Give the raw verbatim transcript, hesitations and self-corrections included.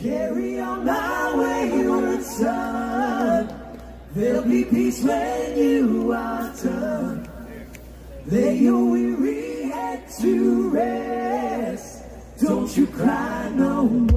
Carry on my wayward son. There'll be peace when you are done. Lay your weary head to rest. Don't you cry no more.